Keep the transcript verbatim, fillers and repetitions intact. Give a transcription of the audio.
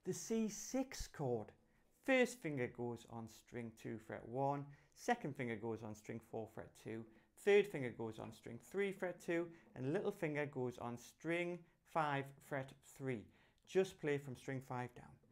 The C six chord. First finger goes on string two, fret one, second finger goes on string four, fret two, third finger goes on string three, fret two, and little finger goes on string five, fret three. Just play from string five down.